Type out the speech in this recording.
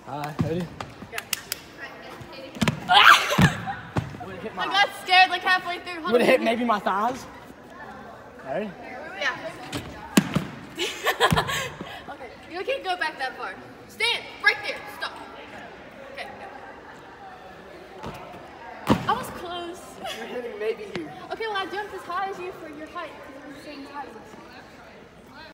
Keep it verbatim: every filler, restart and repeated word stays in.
Alright, ready? Yeah. My, I got scared like halfway through. would it hit maybe my thighs? Ready? Yeah. Okay, you can't go back that far. Stand right there. Stop. Okay. I was close. You're hitting maybe here. Okay, well I jumped as high as you for your height because we're the same height.